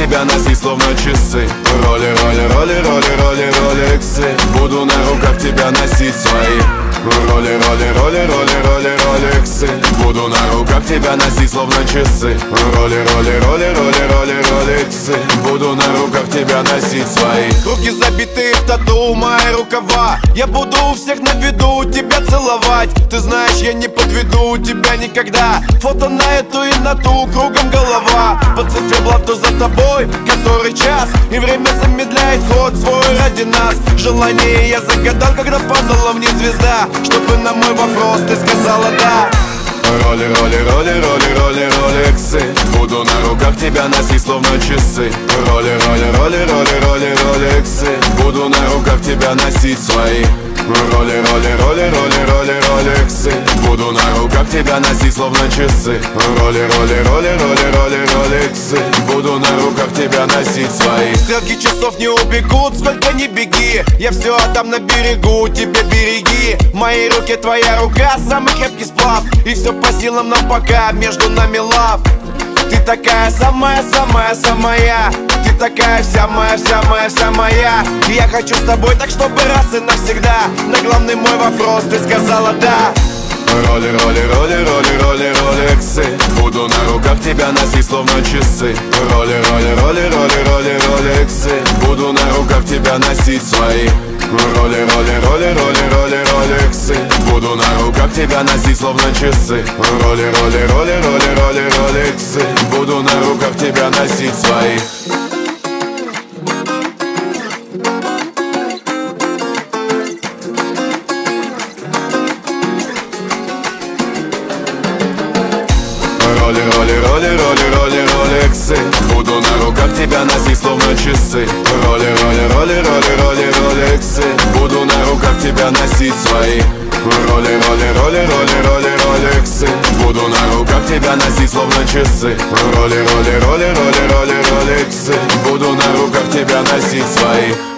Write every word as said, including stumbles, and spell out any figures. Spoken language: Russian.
тебя носить словно часы. Роли, роли, роли, роли, роли, ролексы. Буду на руках тебя носить свои. Роли, роли, роли, роли, роли, ролексы. Буду на руках тебя носить словно часы. Роли, роли, роли, роли, роли, ролексы. Буду на руках тебя носить свои. Руки забитые в тату, мои рукава. Я буду у всех на виду тебя целовать. Ты знаешь, я не подведу тебя никогда. Фото на эту и на ту, кругом голова. По цифре блату за тобой, который час. И время замедляет ход свой ради нас. Желание я загадал, когда падала вниз звезда, чтобы на мой вопрос ты сказала да. Роли, роли, роли, роли, роли, ролексы. Буду на руках тебя носить словно часы. Роли, роли, роли, роли, роли, ролексы. Буду на руках тебя носить свои. Роли, роли, роли, роли, роли, ролексы. Буду на руках тебя носить словно часы. Роли, роли, роли, роли, роли, ролексы. Буду на руках тебя носить свои. Стрелки часов не убегут, сколько ни беги. Я все отдам на берегу, тебя береги. В моей руке твоя рука, самый крепкий сплав. И все по силам нам пока, между нами лав. Ты такая самая-самая-самая. Ты такая вся моя, вся моя, вся моя. И я хочу с тобой так, чтобы раз и навсегда. На главный мой вопрос ты сказала да. Роли, роли, роли, роли, роли, ролексы. Буду на руках тебя носить словно часы. Роли, роли, роли, роли, роли, ролексы. Буду на руках тебя носить свои. Роли, роли, роли, роли, роли, ролексы. Буду на руках тебя носить словно часы. Роли, роли, роли, роли, роли, ролексы. Буду на руках тебя носить свои. Роли, роли, роли, роли, роли, ролексы. Буду на руках тебя носить словно часы. Роли, роли, роли, роли, роли, ролексы. Буду на руках тебя носить свои. Роли, роли, роли, роли, роли, ролексы. Буду на руках тебя носить словно часы. Роли, роли, роли, роли, роли, ролексы. Буду на руках тебя носить свои.